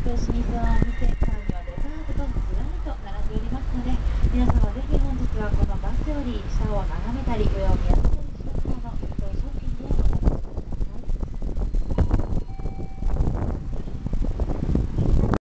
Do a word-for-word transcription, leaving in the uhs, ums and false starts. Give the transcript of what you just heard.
く老舗のお店、さらにはデザートとずらりと並んでおりますので、皆様ぜひ本日はこのバスより下を眺めたり上を見上げ